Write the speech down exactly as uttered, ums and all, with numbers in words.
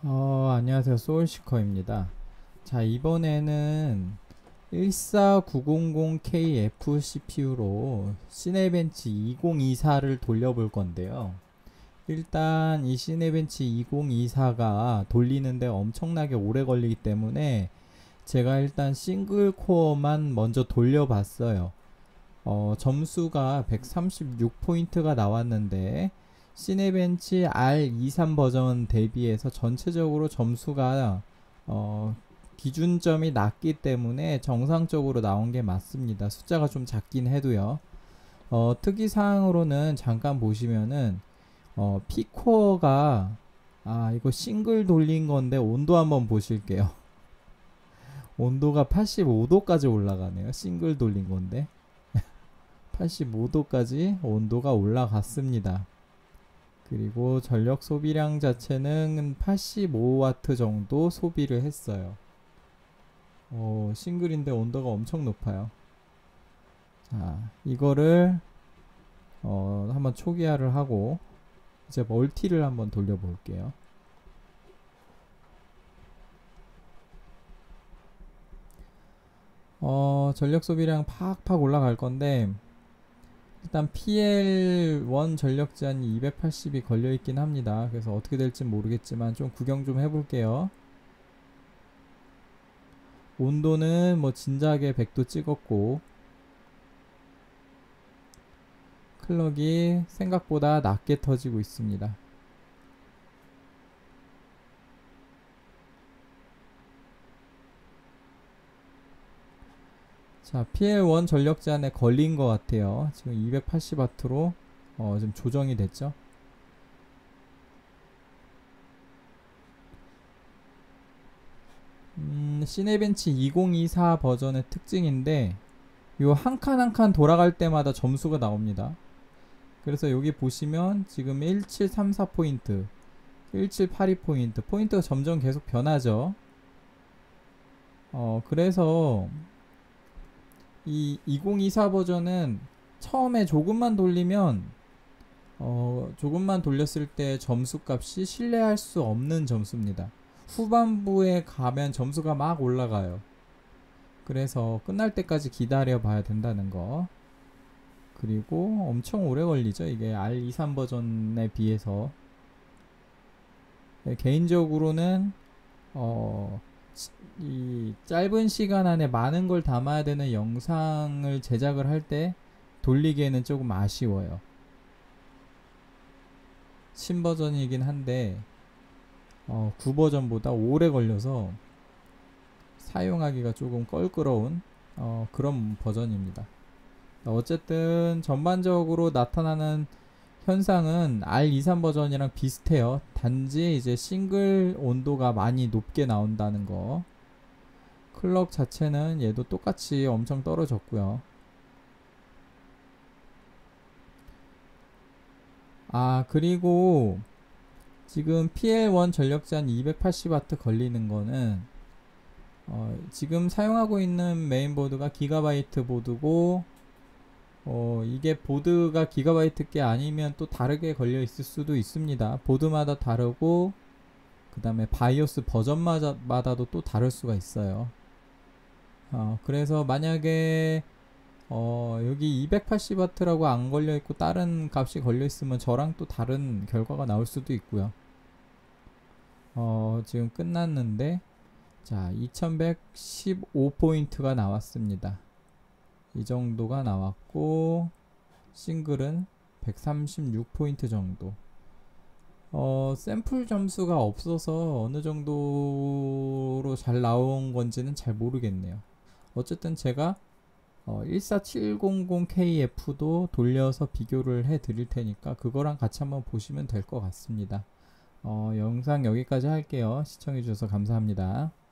어, 안녕하세요. 소울시커입니다. 자, 이번에는 일사구공공 케이에프 씨피유로 시네벤치 이공이사를 돌려볼 건데요. 일단 이 시네벤치 이공이사가 돌리는데 엄청나게 오래 걸리기 때문에 제가 일단 싱글 코어만 먼저 돌려봤어요. 어, 점수가 백삼십육 포인트가 나왔는데 시네벤치 알 이십삼 버전 대비해서 전체적으로 점수가 어, 기준점이 낮기 때문에 정상적으로 나온 게 맞습니다. 숫자가 좀 작긴 해도요. 어, 특이사항으로는 잠깐 보시면은 어, P코어가 아 이거 싱글 돌린 건데 온도 한번 보실게요. 온도가 팔십오 도까지 올라가네요. 싱글 돌린 건데 팔십오 도까지 온도가 올라갔습니다. 그리고 전력 소비량 자체는 팔십오 와트 정도 소비를 했어요. 오, 싱글인데 온도가 엄청 높아요. 자, 이거를 어, 한번 초기화를 하고 이제 멀티를 한번 돌려볼게요. 어, 전력 소비량 팍팍 올라갈 건데 일단 피엘 일 전력 제한이 이백팔십이 걸려있긴 합니다. 그래서 어떻게 될지 모르겠지만 좀 구경 좀 해볼게요. 온도는 뭐 진작에 백 도 찍었고 클럭이 생각보다 낮게 터지고 있습니다. 자, 피엘 일 전력 제한에 걸린 것 같아요. 지금 이백팔십 와트로 어, 좀 조정이 됐죠. 음, 시네벤치 이공이사 버전의 특징인데 요 한 칸 한 칸 돌아갈 때마다 점수가 나옵니다. 그래서 여기 보시면 지금 일칠삼사 포인트, 일칠팔이 포인트, 포인트가 점점 계속 변하죠. 어, 그래서 이 이공이사 버전은 처음에 조금만 돌리면 어, 조금만 돌렸을 때 점수값이 신뢰할 수 없는 점수입니다. 후반부에 가면 점수가 막 올라가요. 그래서 끝날 때까지 기다려 봐야 된다는 거. 그리고 엄청 오래 걸리죠. 이게 알 이십삼 버전에 비해서. 네, 개인적으로는 어, 이 짧은 시간 안에 많은 걸 담아야 되는 영상을 제작을 할 때 돌리기에는 조금 아쉬워요. 신버전이긴 한데 어, 구 버전보다 오래 걸려서 사용하기가 조금 껄끄러운 어, 그런 버전입니다. 어쨌든 전반적으로 나타나는 현상은 알 이십삼 버전이랑 비슷해요. 단지 이제 싱글 온도가 많이 높게 나온다는 거. 클럭 자체는 얘도 똑같이 엄청 떨어졌고요. 아, 그리고 지금 피엘 일 전력 제한 이백팔십 와트 걸리는 거는 어, 지금 사용하고 있는 메인보드가 기가바이트 보드고 어, 이게 보드가 기가바이트 게 아니면 또 다르게 걸려 있을 수도 있습니다. 보드마다 다르고 그 다음에 바이오스 버전마다도 또 다를 수가 있어요. 어, 그래서 만약에 어, 여기 이백팔십 와트라고 안 걸려 있고 다른 값이 걸려 있으면 저랑 또 다른 결과가 나올 수도 있고요. 어, 지금 끝났는데 자, 이천백십오 포인트가 나왔습니다. 이 정도가 나왔고 싱글은 백삼십육 포인트 정도. 어, 샘플 점수가 없어서 어느 정도로 잘 나온 건지는 잘 모르겠네요. 어쨌든 제가 어, 일사칠공공 케이에프도 돌려서 비교를 해 드릴 테니까 그거랑 같이 한번 보시면 될 것 같습니다. 어, 영상 여기까지 할게요. 시청해 주셔서 감사합니다.